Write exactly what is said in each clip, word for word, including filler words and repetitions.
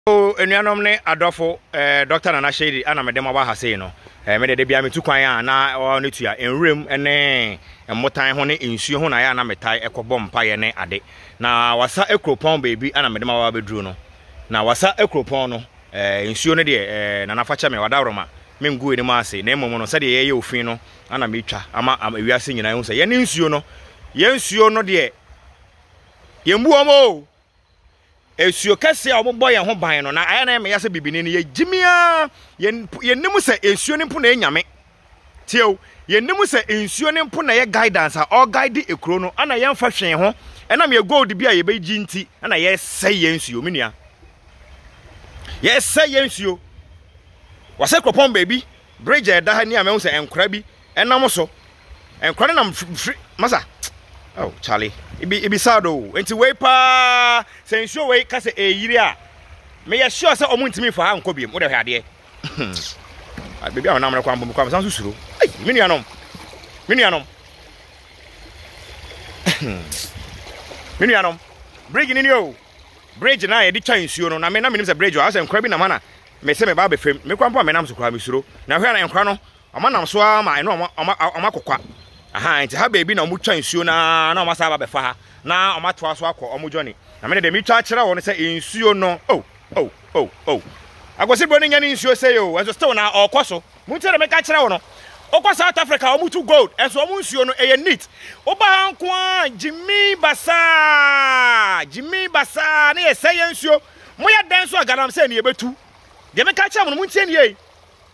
O enuanom ne adofo eh Doctor Nana Shady ana me dem aba ha sei no eh me de bia me tu kwan a na o ne tua enrem ene emmotan ho ne ensuo ho na ya na metai ekobọ mpa ye ne ade na Wasa Akropong baby ana me dem aba bedru no na Wasa Akropong no eh ensuo ne de eh na nafacha me wadaroma me ngu eni ma ase na emom no se de ye ye ofin no ana me twa ama ewiase nyina hu se ye ne ensuo no ye ensuo no de ye mbuomo esuo kase a obobo ye ho ban no na aya na me yase bibini ne ye jimia ye nim se esuo ne mpo na enyame tio ye nim se ensuo ne mpo na ye guidance a all guide ekro no ana ye mfa hwen ho ena me gold bi a ye beji nti ana ye sey ye ensuo menua ye sey ye ensuo Wasa Akropong baby bridge e da ha ni a me hu se enkora bi enam so enkora na masa oh Charlie ibi ibi sado enti we pa sen show we ka se eyiri a me ya sure se omuntimi fa ha nko biem wo de hwade ah baby a na amre kwa mbom kwa san susuro ai me nuanom me nuanom me nuanom bridge ni ni o bridge na ye di twa nsuo no na me na me nim se bridge o ase nkwa bi na mana me se me ba be fem me kwa mpo me nam so kwa me suro na hwe na nkwa no amanam so ama eno ama ama kokwa aha nti ha baby na omutwa nsuo na na omasa ba befa ha na omatoa so akọ omujoni na me de mi twa kire wo ne se nsuo no oh oh oh oh agosi bro ne nya ne nsuo se yo enso still na okoso muntere me ka kire wo no okọ South Africa omutu gold enso omu nsuo no eye neat oba hanko a Jimmy Basa Jimmy Basa ne ye se ye nsuo moya dan so agadam se ne ye betu de me ka kire wo no muntie ne ye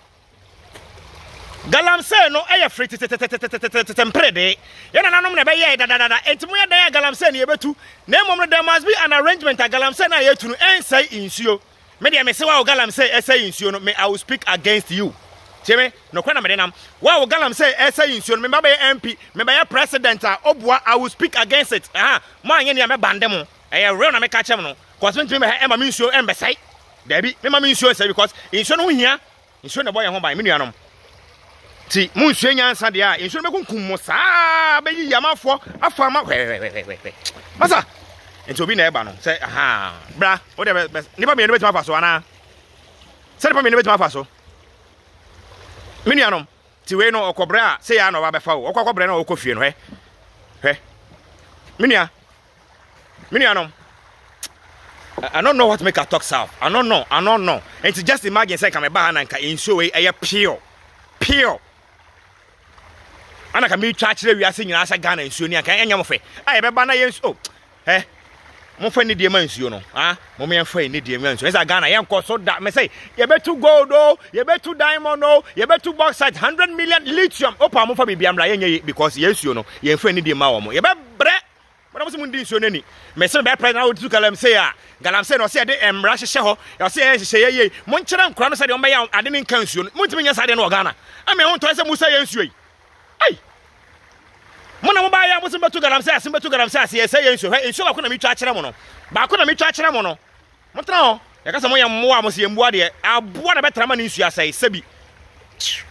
Galamse no eye free temprede yana nanom na be ye da da da entimu ya dan galamse ne yebetu na emom no there must be an arrangement a galamse na yetu no ensai insuo me de me se wa galamse esai insuo no me I will speak against you cheme no kwa na me denam wa galamse esai insuo no me ba be M P me ba ya president a obua I will speak against it aha mo anye ne me bande mo eye real na me ka chem no cause me me e ma me insuo embesai da bi me ma me insuo say because insuo no hia insuo na boy ho ban me nuanom ti munhwe nyansa de a enso me kunkum mo saa be yi yamafo afa ma masa enti obi na eba no say aha bra o de nipa me ne betima fa so ana say nipa me ne betima fa so minianom ti we no okobra say ya no ba befa wo okokobra na okofie no he he minia minianom I don't know what make her talk south I don't know I don't know enti just imagine say come ba na nka enso we eye pure pure ana ka mi twa kire wiase nyina asa Ghana nsuo ni aka enya mo fe aye be ba na yensu oh eh mo fa ni die ma nsuo no ah mo me fa ni die ma nsuo esa Ghana yen ko so da me say ye betu gold oh ye betu diamond oh ye betu bauxite one hundred million lithium opa mo fa bibia mra yen because yensuo no yen fa ni die ma wo mo ye be bre mo na mo mun di nsuo nani me say be president otu kalam say ah galam say no say de emra hye ho yo say ye hye ye mo nkira nkura no say de o be ya ade ne nkan nsuo no mo ntimi nya say de no Ghana ame ho to say musa yensuo yi ai mona mo ba ya mo simbetu galam say asimbetu galam say ase say yensuo he ensuo ba ko na mi twa kire mo no ba ko na mi twa kire mo no mo tra ho ya ka say mo ya mo a mo say mbuade aboa na betra ma ne nsuo asai sabi